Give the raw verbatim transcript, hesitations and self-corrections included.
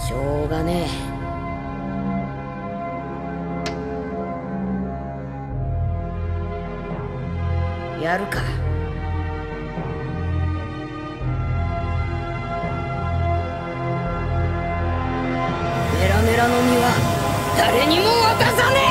しょうがねえ。やるか。メラメラの実は誰にも渡さねえ。